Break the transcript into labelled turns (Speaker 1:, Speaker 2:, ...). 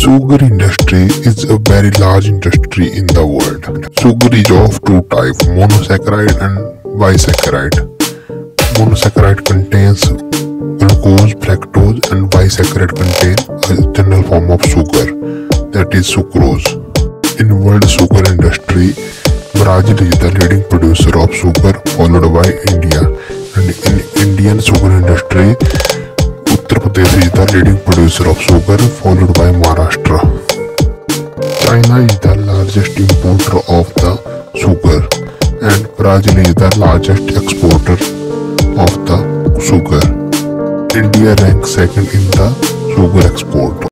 Speaker 1: Sugar industry is a very large industry in the world. Sugar is of two types, monosaccharide and bisaccharide. Monosaccharide contains glucose, fructose, and bisaccharide contain a general form of sugar, that is sucrose. In world sugar industry, Brazil is the leading producer of sugar, followed by India. And in Indian sugar industry, Uttar Pradesh is the leading producer of sugar, followed by Maharashtra. China is the largest importer of the sugar, and Brazil is the largest exporter of the sugar. India ranks second in the sugar export.